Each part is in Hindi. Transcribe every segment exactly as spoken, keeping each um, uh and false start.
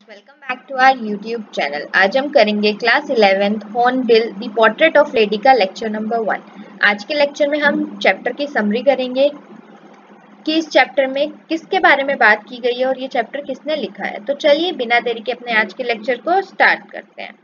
Welcome back to our YouTube channel. आज हम करेंगे class eleventh Hornbill the portrait of lady का लेक्चर नंबर वन। आज के लेक्चर में हम चैप्टर की समरी करेंगे कि इस चैप्टर में किसके बारे में बात की गई है और ये चैप्टर किसने लिखा है। तो चलिए बिना देरी के अपने आज के लेक्चर को स्टार्ट करते हैं।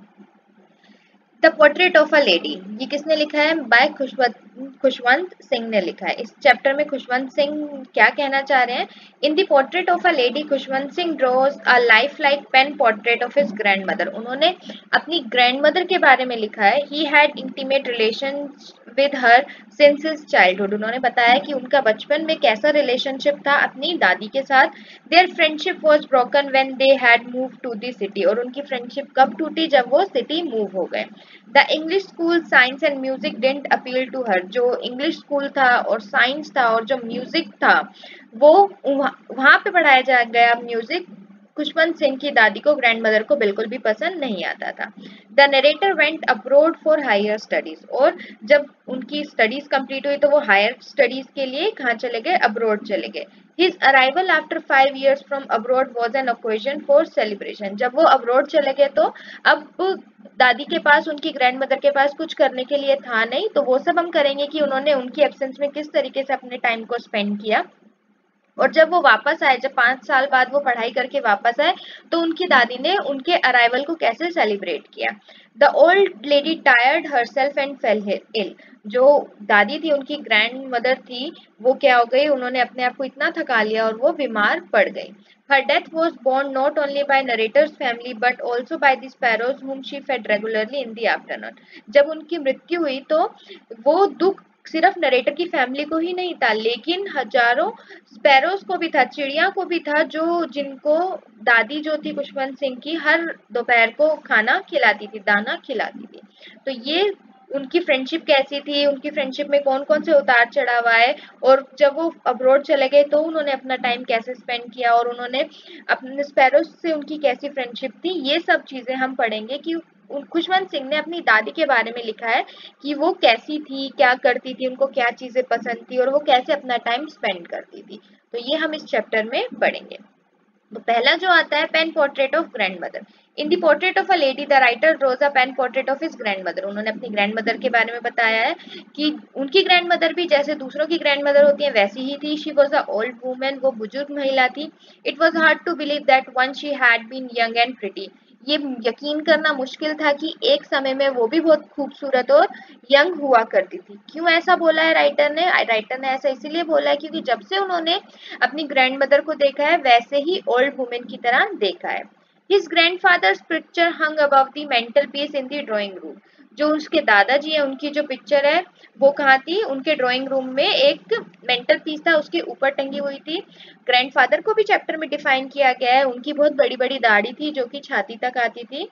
The portrait of a lady, ये किसने लिखा है? बाय खुशवंत खुशवंत सिंह ने लिखा है। इस चैप्टर में खुशवंत सिंह क्या कहना चाह रहे हैं? In the portrait of a lady Khushwant Singh draws a life like pen portrait of his grand mother. उन्होंने अपनी ग्रैंड मदर के बारे में लिखा है। He had intimate relation with her since his childhood. उन्होंने बताया कि उनका बचपन में कैसा रिलेशनशिप था अपनी दादी के साथ। Their friendship was broken when they had move to the city. और उनकी फ्रेंडशिप कब टूटी? जब वो सिटी मूव हो गए। The English school science and music didn't appeal to her. जो इंग्लिश स्कूल था और साइंस था और जो म्यूजिक था वो वहां पे पढ़ाया जा गया म्यूजिक, खुशवंत सिंह की दादी को, ग्रैंड मदर को बिल्कुल भी पसंद नहीं आता था। The narrator went abroad for higher studies. और जब उनकी स्टडीज कंप्लीट हुई तो वो हायर स्टडीज के लिए कहाँ चले गए? अब्रोड चले गए। His arrival after five years from abroad was an occasion for celebration. जब वो अब्रोड चले गए तो अब दादी के पास, उनकी ग्रैंड मदर के पास कुछ करने के लिए था नहीं। तो वो सब हम करेंगे कि उन्होंने उनकी एब्सेंस में किस तरीके से अपने टाइम को स्पेंड किया। और जब वो वापस आए, जब पांच साल बाद वो पढ़ाई करके वापस आए, तो उनकी दादी ने उनके अराइवल को कैसे सेलिब्रेट किया। The old lady tired herself and fell ill. जो दादी थी, उनकी ग्रैंड मदर थी, वो क्या हो गई? उन्होंने अपने आप को इतना थका लिया और वो बीमार पड़ गई। Her death was borne not only by narrator's family but also by the sparrows whom she fed regularly in the afternoon. जब उनकी मृत्यु हुई तो वो दुख सिर्फ नरेटर की फैमिली को ही नहीं था, लेकिन हजारों स्पैरोज को भी था, चिड़िया को भी था, जो जिनको दादी जो थी खुशवंत सिंह की हर दोपहर को खाना खिलाती थी, दाना खिलाती थी। तो ये उनकी फ्रेंडशिप कैसी थी, उनकी फ्रेंडशिप में कौन कौन से उतार चढ़ाव आए, और जब वो अब्रोड चले गए तो उन्होंने अपना टाइम कैसे स्पेंड किया, और उन्होंने अपने स्पैरोज से उनकी कैसी फ्रेंडशिप थी, ये सब चीजें हम पढ़ेंगे कि खुशवंत सिंह ने अपनी दादी के बारे में लिखा है कि वो कैसी थी, क्या करती थी, उनको क्या चीजें पसंद थी और वो कैसे अपना टाइम स्पेंड करती थी। तो ये हम इस चैप्टर में पढ़ेंगे। तो पहला जो आता है, pen portrait of grand mother. In the portrait of a lady the writer draws a pen portrait of his grand mother. उन्होंने अपनी ग्रैंड मदर के बारे में बताया है कि उनकी ग्रैंड मदर भी जैसे दूसरों की ग्रैंड मदर होती है वैसी ही थी। She was a old woman, वो बुजुर्ग महिला थी। It was hard to believe that one she had been young and pretty. ये यकीन करना मुश्किल था कि एक समय में वो भी बहुत खूबसूरत और यंग हुआ करती थी। क्यों ऐसा बोला है राइटर ने? राइटर ने ऐसा इसीलिए बोला है क्योंकि जब से उन्होंने अपनी ग्रैंड मदर को देखा है वैसे ही ओल्ड वुमेन की तरह देखा है। His grandfather's picture hung above the mantel piece in the drawing room. जो उसके दादाजी है उनकी जो पिक्चर है वो कहाँ थी? उनके ड्राइंग रूम में एक मेंटल पीस था, उसके ऊपर टंगी हुई थी। ग्रैंडफादर को भी चैप्टर में डिफाइन किया गया है। उनकी बहुत बड़ी बड़ी दाढ़ी थी जो कि छाती तक आती थी,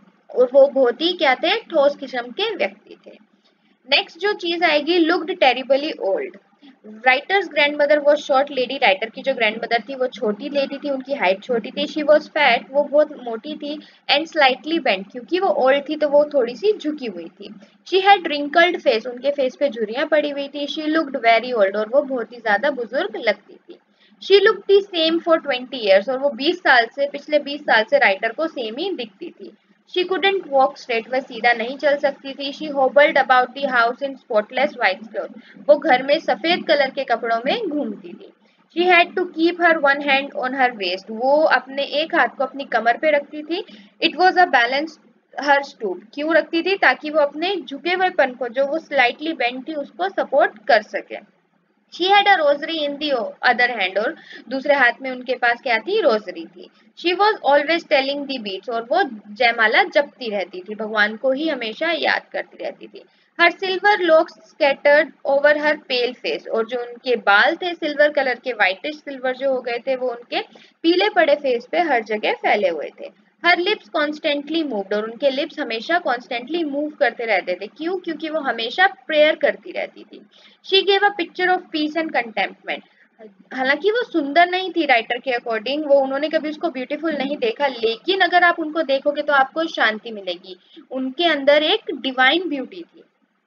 और वो बहुत ही क्या थे? ठोस किस्म के व्यक्ति थे। नेक्स्ट जो चीज आएगी, looked terribly old. Writer's grandmother वो शॉर्ट लेडी। राइटर की जो ग्रैंडमदर थी वो छोटी लेडी थी, उनकी हाइट छोटी थी। शी वॉज फैट, वो बहुत मोटी थी। एंड स्लाइटली बेंट, क्योंकि वो ओल्ड थी तो वो थोड़ी सी झुकी हुई थी। शी हैड रिंकल्ड फेस, उनके फेस पे झुर्रियां पड़ी हुई थी। शी लुक्ड वेरी ओल्ड, और वो बहुत ही ज्यादा बुजुर्ग लगती थी। She look the same for twenty years, और वो बीस साल से, पिछले बीस साल से राइटर को सेम ही दिखती थी। She couldn't walk straight, वह सीधा नहीं चल सकती थी। She hobbled about the house in spotless white clothes, वो घर में सफेद कलर के कपड़ों में घूमती थी। She had to keep her one hand on her waist, वो अपने एक हाथ को अपनी कमर पे रखती थी। It was a balance her stoop, क्यों रखती थी? ताकि वो अपने झुके हुए पन को, जो वो स्लाइटली बेंड थी, उसको सपोर्ट कर सके। She had a rosary in the other hand, और दूसरे हाथ में उनके पास क्या थी? रोजरी थी। She was always telling the beads, और वो जयमाला जपती रहती थी, भगवान को ही हमेशा याद करती रहती थी। Her silver locks scattered over her pale face, और जो उनके बाल थे सिल्वर कलर के, व्हाइटिश सिल्वर जो हो गए थे, वो उनके पीले पड़े फेस पे हर जगह फैले हुए थे। हर लिप्स कॉन्स्टेंटली मूव्ड, और उनके लिप्स हमेशा कॉन्स्टेंटली मूव करते रहते थे। क्यों? क्योंकि वो हमेशा प्रेयर करती रहती थी। She gave a picture of peace and contentment. हालांकि वो सुंदर नहीं थी राइटर के अकॉर्डिंग, वो उन्होंने कभी उसको ब्यूटीफुल नहीं देखा, लेकिन अगर आप उनको देखोगे तो आपको शांति मिलेगी। उनके अंदर एक डिवाइन ब्यूटी थी।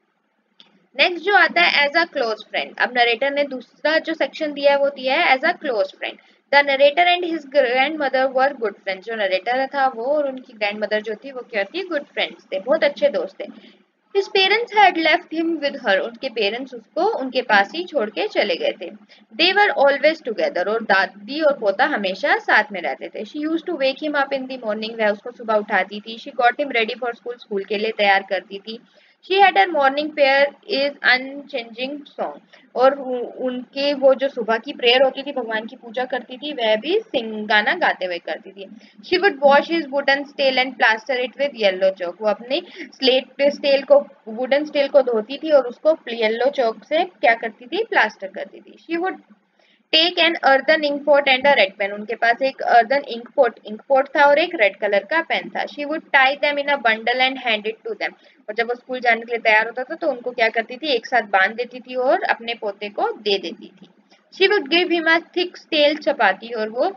नेक्स्ट जो आता है, एज अ क्लोज फ्रेंड। अब नरेटर ने दूसरा जो सेक्शन दिया है वो दिया है as a close friend. The narrator and his grand mother were good friends. जो नरेटर था वो और उनकी ग्रैंड मदर जो थी वो क्या थी, गुड फ्रेंड्स थे, बहुत अच्छे दोस्त थे। His parents had left him with her। उनके पेरेंट्स उसको उनके पास ही छोड़ के चले गए थे। They were always together। और दादी और पोता हमेशा साथ में रहते थे। She used to wake him up in the morning। वह उसको सुबह उठाती थी। She got him ready for school। School के लिए तैयार करती थी। She had her morning prayer is unchanging song। और उनके वो जो सुबह की प्रेयर होती थी, भगवान की पूजा करती थी, वह भी सिंग गाना गाते हुए करती थी। She would wash his wooden stele and plaster it with yellow chalk। वो अपनी स्लेट स्टेल को, वुडन स्टेल को धोती थी और उसको येलो चौक से क्या करती थी, प्लास्टर करती थी। She would take an earthen ink pot and a red pen. उनके पास एक earthen ink pot ink pot था और एक रेड कलर का पेन था। She would tie them in a bundle and hand it to them. और जब वो स्कूल जाने के लिए तैयार होता था तो उनको क्या करती थी, एक साथ बांध देती थी और अपने पोते को दे देती थी। She would give him a thick stale chapati. और वो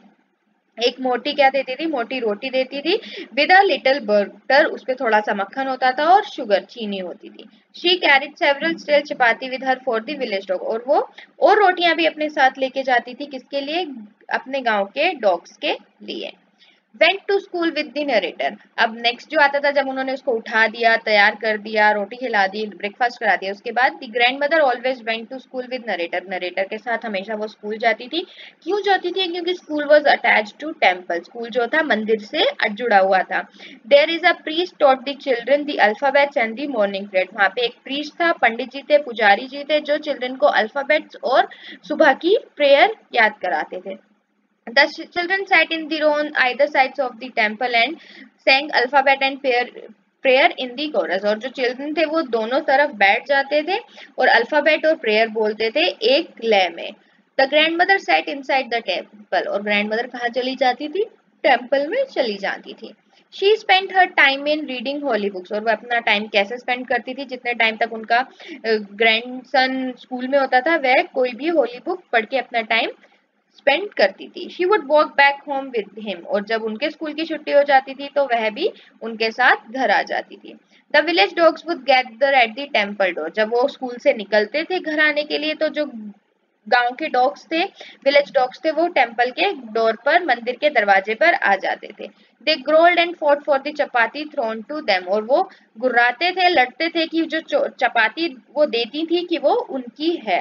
एक मोटी क्या देती थी, मोटी रोटी देती थी। विद अ लिटिल बटर, उस पर थोड़ा सा मक्खन होता था और शुगर चीनी होती थी। She carried several stale chapati with her for the village dog. और वो और रोटियां भी अपने साथ लेके जाती थी, किसके लिए, अपने गांव के डॉग्स के लिए। Went to school with the narrator. अब नेक्स्ट जो आता था, जब उन्होंने उसको उठा दिया, तैयार कर दिया, रोटी खिला दी, ब्रेकफास्ट करा दिया, उसके बाद the grandmother always went to school with narrator. Narrator के साथ हमेशा वो स्कूल जाती थी। क्यों जाती थी, क्योंकि school was attach to temple. School जो था मंदिर से जुड़ा हुआ था। There is a priest taught the children the alphabets and the morning prayer. वहाँ पे एक प्रीस्ट था, पंडित जी थे, पुजारी जी थे, जो चिल्ड्रन को अल्फाबेट्स और सुबह की प्रेयर याद कराते थे। The children sat in their own either sides of the temple and sang alphabet and prayer prayer in the chorus। और जो चिल्ड्रन थे वो दोनों तरफ बैठ जाते थे और अल्फाबेट और प्रेयर बोलते थे एक लय में। The grandmother sat inside the temple. और ग्रैंड मदर कहाँ चली जाती थी, टेम्पल में चली जाती थी। She spend her time in reading holy books. और वह अपना टाइम कैसे स्पेंड करती थी, जितने टाइम तक उनका ग्रैंड सन स्कूल में होता था वह कोई भी होली बुक पढ़ के अपना टाइम स्पेंड करती थी। She would walk back home with him. और जब उनके स्कूल की छुट्टी हो जाती थी तो वह भी उनके साथ घर आ जाती थी। The village dogs would gather at the temple door. जब वो स्कूल से निकलते थे घर आने के लिए तो जो गांव के डॉग्स थे, विलेज डॉग्स थे, वो टेम्पल के डोर पर, मंदिर के दरवाजे पर आ जाते थे। They growled and fought for the chapati thrown to them. और वो गुर्राते थे, लड़ते थे कि जो चपाती वो देती थी कि वो उनकी है।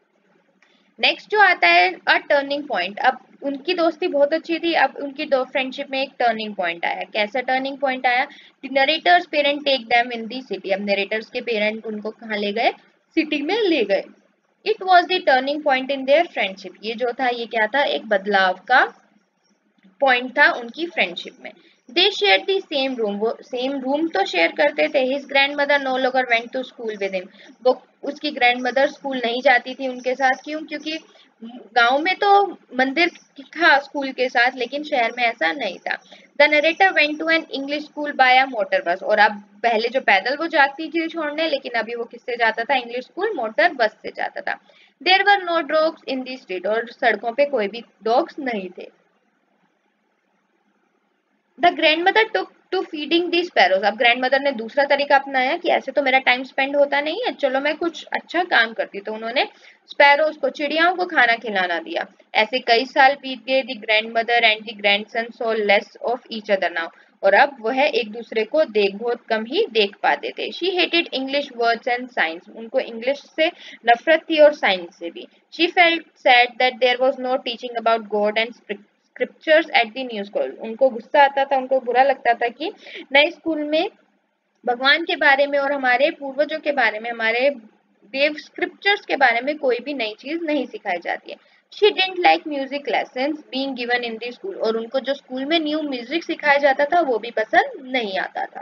नेक्स्ट जो आता है अ टर्निंग पॉइंट। अब उनकी दोस्ती बहुत अच्छी थी, अब उनकी दो फ्रेंडशिप में एक टर्निंग पॉइंट आया। कैसा टर्निंग पॉइंट आया, the narrator's parent take them in the city. अब नरेटर्स के पेरेंट उनको कहाँ ले गए, सिटी में ले गए। It was the turning point in their friendship. ये जो था ये क्या था, एक बदलाव का पॉइंट था उनकी फ्रेंडशिप में। They share the same room. वो सेम रूम तो शेयर करते थे। His grand mother no longer went to school with him. वो उसकी ग्रैंड मदर स्कूल नहीं जाती थी उनके साथ। क्यों, क्योंकि गांव में तो मंदिर था स्कूल के साथ, लेकिन शहर में ऐसा नहीं था। The narrator went to an English school by a motor bus. और अब पहले जो पैदल वो जाती थी छोड़ने, लेकिन अभी वो किससे जाता था, इंग्लिश स्कूल मोटर बस से जाता था। There were no dogs in the street. और सड़कों पे कोई भी डॉग्स नहीं थे। The grandmother took to feeding the sparrows. अब ग्रैंड मदर ने दूसरा तरीका अपनाया कि ऐसे तो मेरा टाइम स्पेंड होता नहीं है, चलो मैं कुछ अच्छा काम करती। तो उन्होंने स्पैरोज को, चिड़ियाओं को खाना खिलाना दिया। ऐसे कई साल बीत गए। The grandmother and the grandson saw less of each other now. और अब वह एक दूसरे को देख बहुत कम ही देख पाते थे। She hated English words and science. उनको इंग्लिश से नफरत थी और साइंस से भी। She felt sad that there was no teaching about God and scriptures at the new school. उनको गुस्सा आता था, उनको बुरा लगता था कि नए स्कूल में भगवान के बारे में और हमारे पूर्वजों के बारे में, हमारे देव स्क्रिप्चर्स के बारे में कोई भी नई चीज नहीं सिखाई जाती है। She didn't like music lessons being given in the school. और उनको जो स्कूल में न्यू म्यूजिक सिखाया जाता था वो भी पसंद नहीं आता था।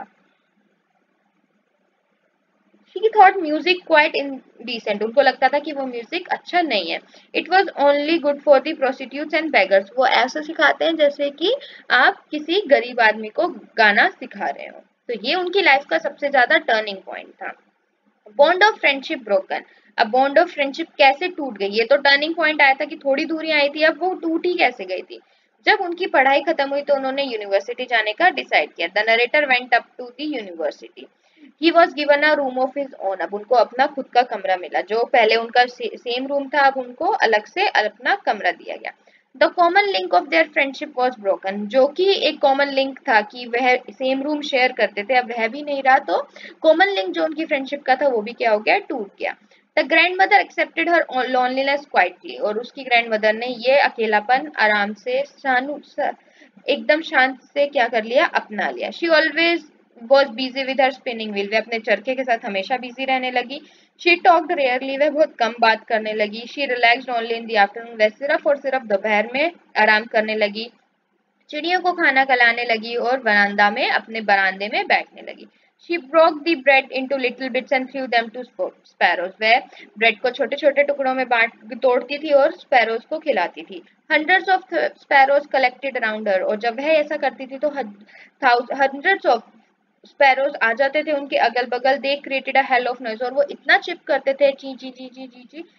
She thought music quite indecent। उनको लगता था कि वो म्यूजिक अच्छा नहीं है। It was only good for the prostitutes and beggars। वो ऐसा सिखाते हैं जैसे कि आप किसी गरीब आदमी को गाना सिखा रहे हो। तो ये उनकी लाइफ का सबसे ज्यादा टर्निंग पॉइंट था। Bond of friendship broken. अब बॉन्ड ऑफ फ्रेंडशिप कैसे टूट गई, ये तो टर्निंग पॉइंट आया था कि थोड़ी दूरी आई थी, अब वो टूट ही कैसे गई थी। जब उनकी पढ़ाई खत्म हुई तो उन्होंने यूनिवर्सिटी जाने का डिसाइड किया। The narrator went up to the university. He was given a room of his own. अब उनको अपना खुद का कमरा मिला। जो पहले उनका से, सेम रूम था, अब उनको अलग से अपना कमरा दिया गया। The common link of their friendship was broken, जो कि एक कॉमन लिंक था कि वह सेम रूम शेयर करते थे, अब वह भी नहीं रहा, तो कॉमन लिंक जो उनकी फ्रेंडशिप का था वो भी क्या हो गया, टूट गया। The grandmother accepted her loneliness quietly, और उसकी ग्रैंड मदर ने ये अकेलापन आराम से शानु एकदम शांत से क्या कर लिया, अपना लिया। She always was busy with her spinning wheel, वे अपने चरखे के साथ हमेशा बिजी रहने लगी। शी टॉक्ड रेयरली, वह बहुत कम बात करने लगी। She relaxed only in the afternoon, वह सिर्फ और सिर्फ दोपहर में आराम करने लगी। चिड़ियों को खाना खिलाने लगी और बरामदा में अपने बरामदे में बैठने लगी। She broke the bread into little bits and threw them to sparrows. वह ब्रेड को छोटे छोटे टुकड़ों में बांट तोड़ती थी और स्पैरोज को खिलाती थी। Hundreds of sparrows collected around her, और जब वह ऐसा करती थी तो hundreds of स्पैरोज आ जाते थे उनके अगल बगल। They created a hell of noise, और वो इतना चिप करते थे, ची ची ची ची ची ची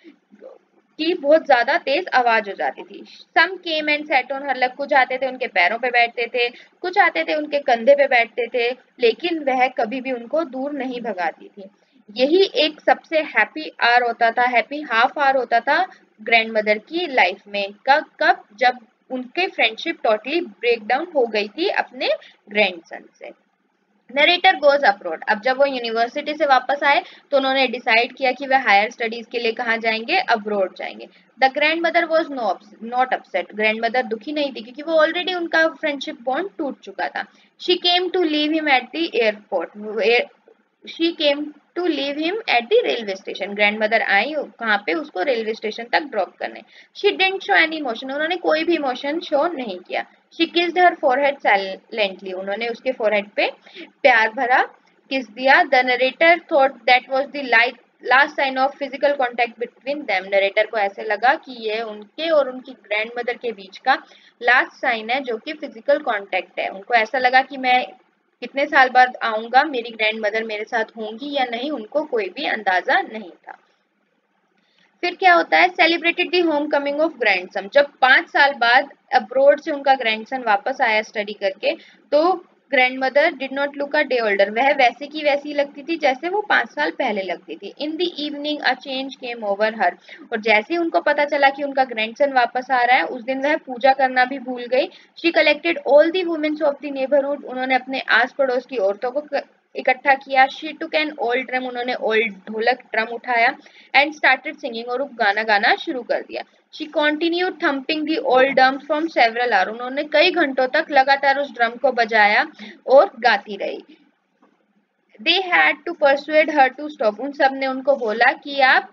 की बहुत ज्यादा तेज आवाज हो जाती थी। Some came and sat on her leg, कुछ आते थे उनके पैरों पे बैठते थे, कुछ आते थे उनके कंधे पे बैठते थे, लेकिन वह कभी भी उनको दूर नहीं भगाती थी। यही एक सबसे हैप्पी आवर होता था, हैप्पी हाफ आवर होता था ग्रैंड मदर की लाइफ में। कब कब जब उनके फ्रेंडशिप टोटली ब्रेक डाउन हो गई थी अपने ग्रैंडसन से। नरेटर गोज अब्रॉड, अब जब वो यूनिवर्सिटी से वापस आए तो उन्होंने डिसाइड किया कि वह हायर स्टडीज के लिए कहाँ जाएंगे, अब्रॉड जाएंगे। The grandmother was not upset, grandmother दुखी नहीं थी क्योंकि वो ऑलरेडी उनका फ्रेंडशिप बॉन्ड टूट चुका था। She came to leave him at the airport, she came to leave him at the railway station, grandmother आई कहाँ पे, उसको रेलवे स्टेशन तक ड्रॉप करने। She didn't show any emotion, उन्होंने कोई भी इमोशन शो नहीं किया। She kissed her forehead silently, उन्होंने उसके फोरहेड पे प्यार भरा किस दिया। The narrator thought that was the light last sign of physical contact between them, narrator को ऐसे लगा कि ये उनके और उनकी ग्रैंड मदर के बीच का लास्ट साइन है जो कि फिजिकल कांटेक्ट है। उनको ऐसा लगा कि मैं कितने साल बाद आऊंगा, मेरी ग्रैंड मदर मेरे साथ होंगी या नहीं, उनको कोई भी अंदाजा नहीं था। फिर क्या होता है, celebrated the homecoming of grandson, जब पांच साल बाद अब्रोड से उनका ग्रैंडसन वापस आया स्टडी करके, तो grandmother did not look a day older, वह वैसे की वैसी लगती थी जैसे वो पांच साल पहले लगती थी। In the evening a change came over her, और जैसे ही उनको पता चला कि उनका ग्रैंडसन वापस आ रहा है, उस दिन वह पूजा करना भी भूल गई। She collected all the womens of the neighbourhood, उन्होंने अपने आस पड़ोस की औरतों को इकट्ठा किया। She took an old drum, उन्होंने ओल्ड ढोलक ड्रम उठाया। एंड स्टार्टेड सिंगिंग, और गाना गाना शुरू कर दिया। She continued thumping the old drum from several hour, उन्होंने कई घंटों तक लगातार उस ड्रम को बजाया और गाती रही। They had to persuade her to stop, उन सब ने उनको बोला कि आप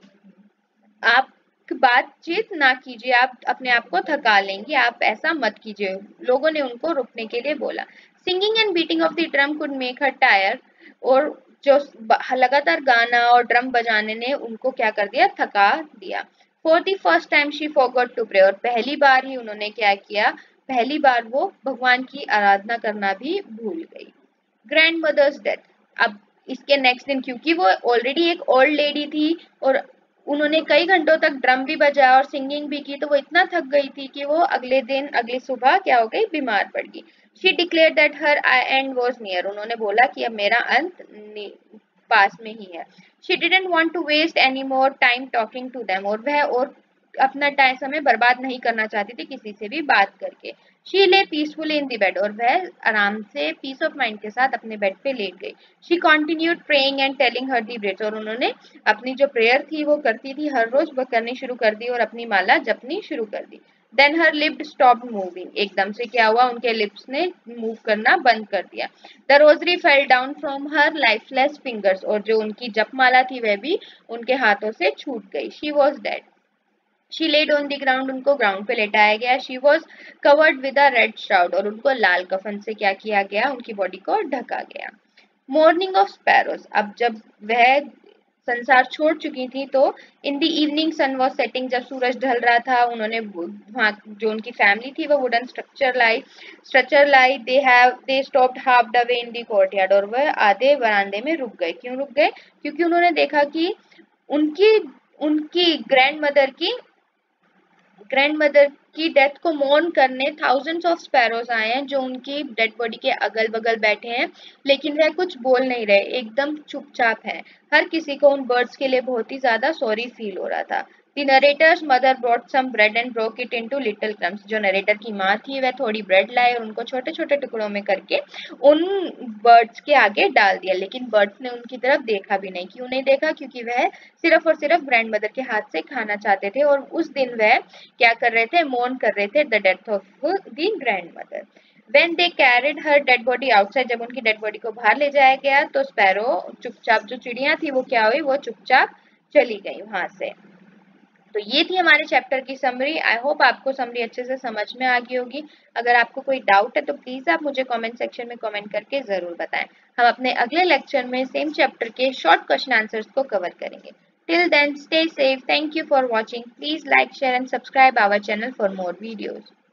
आप बातचीत ना कीजिए, आप अपने आप को थका लेंगे, आप ऐसा मत कीजिए। लोगों ने उनको रुकने के लिए बोला। Singing and beating of the drum could make her tire, और जो लगातार गाना और ड्रम बजाने ने उनको क्या कर दिया, थका दिया। For the first time she forgot to pray, और पहली बार ही उन्होंने क्या किया, पहली बार वो भगवान की आराधना करना भी भूल गई। ग्रैंड मदर्स डेथ, अब इसके नेक्स्ट दिन, क्योंकि वो ऑलरेडी एक ओल्ड लेडी थी और उन्होंने कई घंटों तक ड्रम भी बजाया और सिंगिंग भी की, तो वो इतना थक गई थी कि वो अगले दिन अगली सुबह क्या हो गई, बीमार पड़ गई। She declare that her end was near, उन्होंने बोला कि अब मेरा अंत पास में ही है। She didn't want to waste any more time talking to them, और वह और अपना टाइम समय बर्बाद नहीं करना चाहती थी किसी से भी बात करके। शी ले पीसफुली इन द बेड, और वह आराम से पीस ऑफ माइंड के साथ अपने बेड पे लेट गई। She continued praying and telling her the breads, और उन्होंने अपनी जो प्रेयर थी वो करती थी हर रोज, वो करनी शुरू कर दी और अपनी माला जपनी शुरू कर दी। Then her lipped stopped moving, एकदम से क्या हुआ, उनके लिप्स ने मूव करना बंद कर दिया। The rosary fell down from her lifeless fingers, और जो उनकी जपमाला थी वह भी उनके हाथों से छूट गई। She was dead. She laid on the ground, उनको ग्राउंड पे लेटाया गया। She was covered with a red shroud, और उनको लाल कफन से क्या किया गया, उनकी बॉडी को ढका गया। मॉर्निंग ऑफ स्पैरोज, अब जब वह संसार छोड़ चुकी थी, तो in the evening sun was setting, जब सूरज ढल रहा था, उन्होंने वहाँ जो उनकी फैमिली थी वो wooden structure lie structure lie they have they stopped half the way in the courtyard, और वह आधे बरामदे में रुक गए। क्यों रुक गए, क्योंकि उन्होंने देखा कि उनकी उनकी ग्रैंड मदर की ग्रैंड मदर की डेथ को मॉर्न करने थाउजेंड्स ऑफ स्पैरोज आए हैं, जो उनकी डेड बॉडी के अगल बगल बैठे हैं, लेकिन वह कुछ बोल नहीं रहे, एकदम चुपचाप है। हर किसी को उन बर्ड्स के लिए बहुत ही ज्यादा सॉरी फील हो रहा था। The narrator's mother brought some bread and broke it into little crumbs. जो नरेटर की माँ थी वह थोड़ी ब्रेड लाए और उनको छोटे छोटे टुकड़ों में करके उन बर्ड्स के आगे डाल दिया, लेकिन बर्ड्स ने उनकी तरफ देखा भी नहीं। क्यों नहीं देखा? क्योंकि वह सिर्फ और सिर्फ ग्रैंड मदर के हाथ से खाना चाहते थे और उस दिन वह क्या कर रहे थे? मौन कर रहे थे the death of the grandmother. When they carried her dead body outside, जब उनकी डेड बॉडी को बाहर ले जाया गया तो स्पैरो चुपचाप, जो चिड़िया थी वो क्या हुई? वो चुपचाप चली गई वहां से। तो ये थी हमारे चैप्टर की समरी। आई होप आपको समरी अच्छे से समझ में आ गई होगी। अगर आपको कोई डाउट है तो प्लीज आप मुझे कमेंट सेक्शन में कमेंट करके जरूर बताएं। हम अपने अगले लेक्चर में सेम चैप्टर के शॉर्ट क्वेश्चन आंसर्स को कवर करेंगे। Till then stay safe. Thank you for watching. Please like, share and subscribe our channel for more videos.